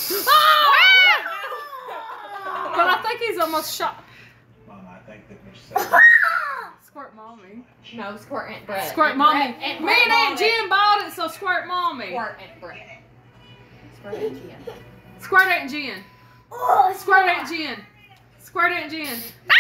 But I think he's almost shot. Mom, I think that we're safe. Squirt mommy. No, Squirt Aunt Brett. Squirt mommy. Me and Aunt Jen bought it, so squirt mommy. Squirt Aunt Brett. Squirt Aunt Jen. Squirt Aunt Jen. Squirt Aunt Jen. Squirt Aunt Jen.